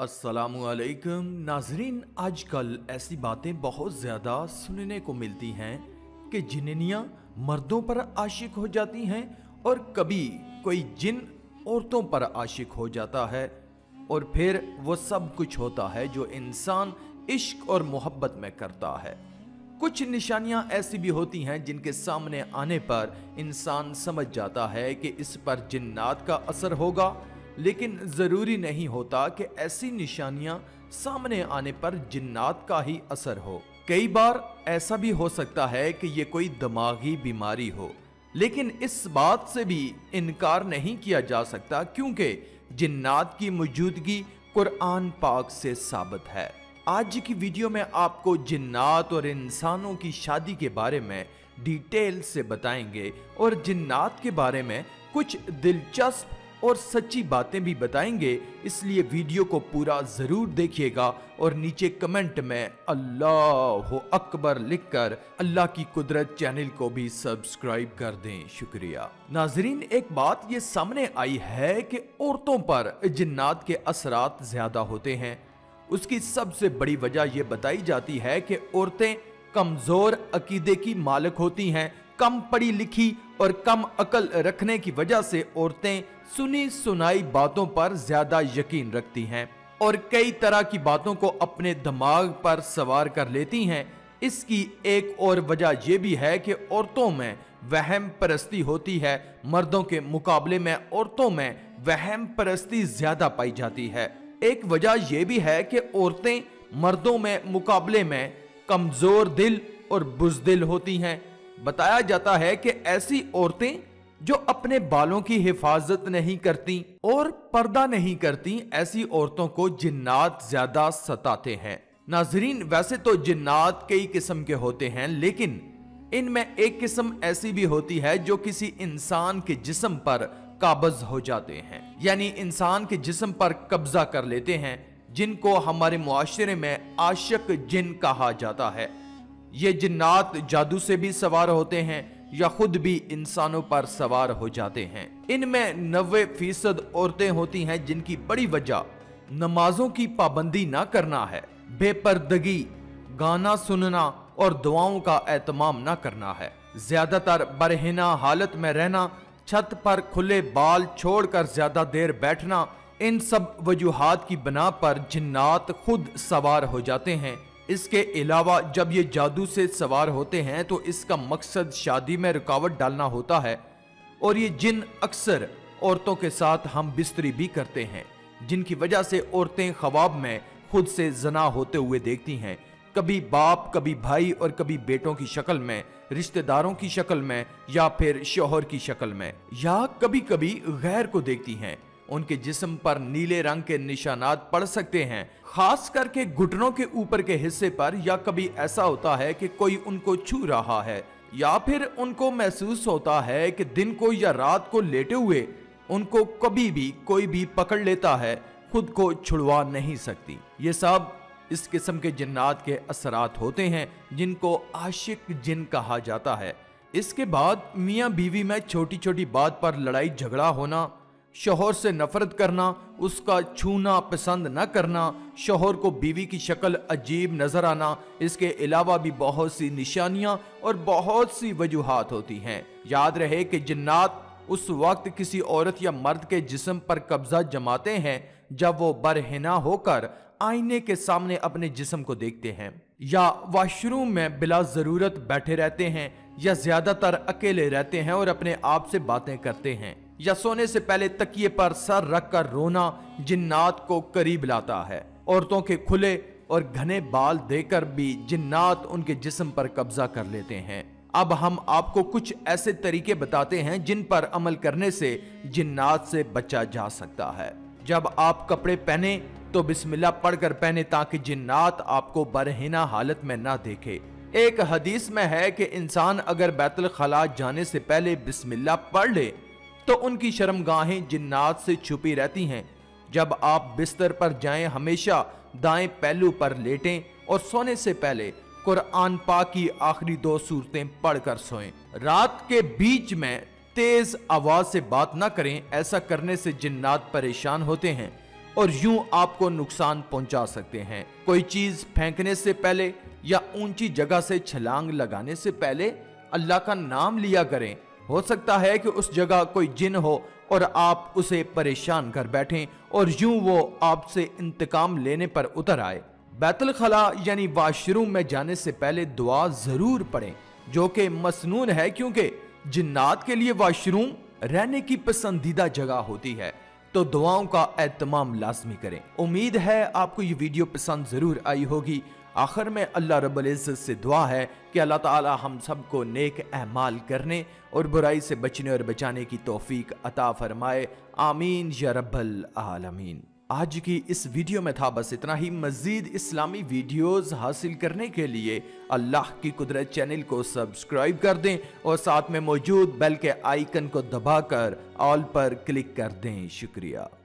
अस्सलामुअलैकुम नाजरीन, आजकल ऐसी बातें बहुत ज़्यादा सुनने को मिलती हैं कि जिन्नियाँ मर्दों पर आशिक हो जाती हैं और कभी कोई जिन औरतों पर आशिक हो जाता है और फिर वो सब कुछ होता है जो इंसान इश्क और मोहब्बत में करता है। कुछ निशानियां ऐसी भी होती हैं जिनके सामने आने पर इंसान समझ जाता है कि इस पर जिन्नात का असर होगा, लेकिन जरूरी नहीं होता कि ऐसी निशानियां सामने आने पर जिन्नात का ही असर हो। कई बार ऐसा भी हो सकता है कि ये कोई दिमागी बीमारी हो, लेकिन इस बात से भी इनकार नहीं किया जा सकता क्योंकि जिन्नात की मौजूदगी कुरान पाक से साबित है। आज की वीडियो में आपको जिन्नात और इंसानों की शादी के बारे में डिटेल से बताएंगे और जिन्नात के बारे में कुछ दिलचस्प और सच्ची बातें भी बताएंगे, इसलिए वीडियो को पूरा जरूर देखिएगा और नीचे कमेंट में अल्लाह अकबर लिखकर अल्लाह की कुदरत चैनल को भी सब्सक्राइब कर दें। शुक्रिया। नाजरीन, एक बात ये सामने आई है कि औरतों पर जिन्नात के असरात ज्यादा होते हैं। उसकी सबसे बड़ी वजह यह बताई जाती है कि औरतें कमजोर अकीदे की मालिक होती हैं। कम पढ़ी लिखी और कम अकल रखने की वजह से औरतें सुनी सुनाई बातों पर ज्यादा यकीन रखती हैं और कई तरह की बातों को अपने दिमाग पर सवार कर लेती हैं। इसकी एक और वजह यह भी है कि औरतों में वहम परस्ती होती है। मर्दों के मुकाबले में औरतों में वहम परस्ती ज्यादा पाई जाती है। एक वजह यह भी है कि औरतें मर्दों में मुकाबले में कमजोर दिल और बुज़दिल होती हैं। बताया जाता है कि ऐसी औरतें जो अपने बालों की हिफाजत नहीं करती और पर्दा नहीं करती, ऐसी औरतों को जिन्नात ज्यादा सताते हैं। नाजरीन, वैसे तो जिन्नात कई किस्म के होते हैं, लेकिन इनमें एक किस्म ऐसी भी होती है जो किसी इंसान के जिस्म पर काबज हो जाते हैं, यानी इंसान के जिस्म पर कब्जा कर लेते हैं, जिनको हमारे मुआशरे में आशिक जिन कहा जाता है। ये जिन्नात जादू से भी सवार होते हैं या खुद भी इंसानों पर सवार हो जाते हैं। इनमें 90% औरतें होती हैं जिनकी बड़ी वजह नमाजों की पाबंदी ना करना है, बेपर्दगी, गाना सुनना और दुआओं का एहतमाम ना करना है। ज्यादातर बरहिना हालत में रहना, छत पर खुले बाल छोड़कर ज्यादा देर बैठना, इन सब वजूहात की बिना पर जिन्नात खुद सवार हो जाते हैं। इसके अलावा जब ये जादू से सवार होते हैं तो इसका मकसद शादी में रुकावट डालना होता है और ये जिन अक्सर औरतों के साथ हम बिस्तरी भी करते हैं, जिनकी वजह से औरतें ख्वाब में खुद से जना होते हुए देखती हैं, कभी बाप, कभी भाई और कभी बेटों की शक्ल में, रिश्तेदारों की शक्ल में या फिर शौहर की शक्ल में, या कभी कभी गैर को देखती हैं। उनके जिस्म पर नीले रंग के निशानात पड़ सकते हैं, खास करके घुटनों के ऊपर के हिस्से पर, या कभी ऐसा होता है कि कोई उनको छू रहा है या फिर उनको महसूस होता है कि दिन को या रात को लेटे हुए उनको कभी भी कोई भी पकड़ लेता है, खुद को छुड़वा नहीं सकती। ये सब इस किस्म के जिन्नात के असरात होते हैं जिनको आशिक जिन कहा जाता है। इसके बाद मियाँ बीवी में छोटी छोटी बात पर लड़ाई झगड़ा होना, शौहर से नफरत करना, उसका छूना पसंद न करना, शौहर को बीवी की शक्ल अजीब नजर आना, इसके अलावा भी बहुत सी निशानियां और बहुत सी वजूहात होती हैं। याद रहे कि जिन्नात उस वक्त किसी औरत या मर्द के जिस्म पर कब्जा जमाते हैं जब वो बरहिना होकर आईने के सामने अपने जिस्म को देखते हैं, या वॉशरूम में बिला जरूरत बैठे रहते हैं, या ज्यादातर अकेले रहते हैं और अपने आप से बातें करते हैं, या सोने से पहले तकिए पर सर रखकर रोना जिन्नात को करीब लाता है। औरतों के खुले और घने बाल देखकर भी जिन्नात उनके जिस्म पर कब्जा कर लेते हैं। अब हम आपको कुछ ऐसे तरीके बताते हैं जिन पर अमल करने से जिन्नात से बचा जा सकता है। जब आप कपड़े पहने तो बिस्मिल्लाह पढ़कर पहने ताकि जिन्नात आपको बरहिना हालत में ना देखे। एक हदीस में है कि इंसान अगर बैतुल खला जाने से पहले बिस्मिल्लाह पढ़ ले तो उनकी शर्मगाहें जिन्नात से छुपी रहती हैं। जब आप बिस्तर पर जाएं हमेशा दाएं पहलू पर लेटें और सोने से पहले कुरान पाक की आखिरी 2 सूरतें पढ़कर सोएं। रात के बीच में तेज आवाज से बात ना करें, ऐसा करने से जिन्नात परेशान होते हैं और यूं आपको नुकसान पहुंचा सकते हैं। कोई चीज फेंकने से पहले या ऊंची जगह से छलांग लगाने से पहले अल्लाह का नाम लिया करें। हो सकता है कि उस जगह कोई जिन हो और आप उसे परेशान कर बैठें और यूं वो आपसे इंतकाम लेने पर उतर आए। बैतुल खला यानी वाशरूम में जाने से पहले दुआ जरूर पढ़ें, जो कि मसनून है, क्योंकि जिन्नात के लिए वाशरूम रहने की पसंदीदा जगह होती है। तो दुआओं का एहतमाम लाजमी करें। उम्मीद है आपको ये वीडियो पसंद जरूर आई होगी। आखिर में अल्लाह रब्बुल इज्जत से दुआ है कि अल्लाह ताला हम सबको नेक अहमाल करने और बुराई से बचने और बचाने की तौफीक अता फरमाए। आमीन या रब्बल आलमीन। आज की इस वीडियो में था बस इतना ही। मजीद इस्लामी वीडियोस हासिल करने के लिए अल्लाह की कुदरत चैनल को सब्सक्राइब कर दें और साथ में मौजूद बेल के आइकन को दबाकर ऑल पर क्लिक कर दें। शुक्रिया।